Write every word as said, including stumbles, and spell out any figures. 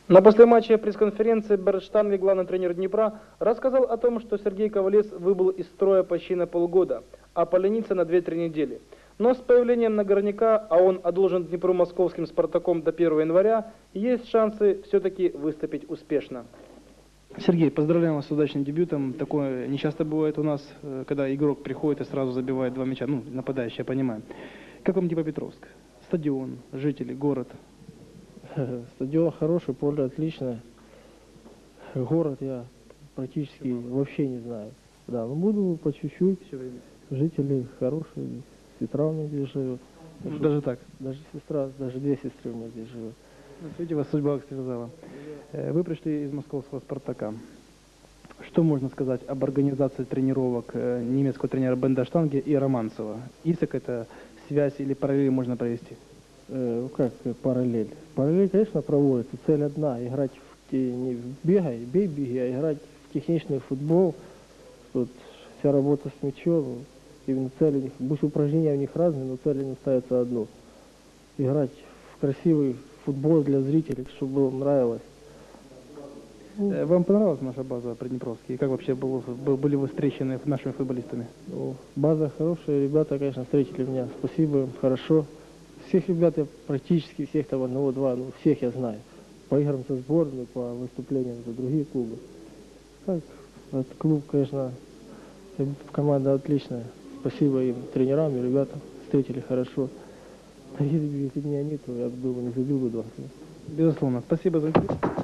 На послематчевой пресс-конференции Бернт Штанге, главный тренер Днепра, рассказал о том, что Сергей Ковалец выбыл из строя почти на полгода, а поленится на две-три недели. Но с появлением Нагорняка, а он одолжен Днепру московским «Спартаком» до первого января, есть шансы все-таки выступить успешно. Сергей, поздравляем вас с удачным дебютом. Такое не часто бывает у нас, когда игрок приходит и сразу забивает два мяча. Ну, нападающий, я понимаю. Как вам Днепропетровск? Стадион, жители, город? Стадион хороший, поле отличное. Город я практически вообще не знаю. Да, но буду по чуть-чуть. Жители хорошие, сестра у меня здесь живет. Ну, даже так? Даже сестра, даже две сестры у меня здесь живут. Видите, вас судьба связала. Вы пришли из московского «Спартака». Что можно сказать об организации тренировок немецкого тренера Бернта Штанге и Романцева? Есть какая-то связь или параллель можно провести? Э, как параллель? Параллель, конечно, проводится. Цель одна. Играть в, не в бегай, бей, беги, а играть в техничный футбол. Тут вся работа с мячом. Именно цель у них, пусть упражнения у них разные, но цель не ставится одну. Играть в красивый футбол для зрителей, чтобы было нравилось. Вам понравилась наша база Приднепровская? Как вообще было, были вы встречены нашими футболистами? Ну, база хорошая, ребята, конечно, встретили меня. Спасибо им, хорошо. Всех ребят я практически, всех там одного-два, ну, всех я знаю. По играм со сборной, по выступлениям за другие клубы. Так, этот клуб, конечно, команда отличная. Спасибо им, тренерам и ребятам. Встретили хорошо. Если бы не они, то я бы не забил бы два. Безусловно. Спасибо за интервью.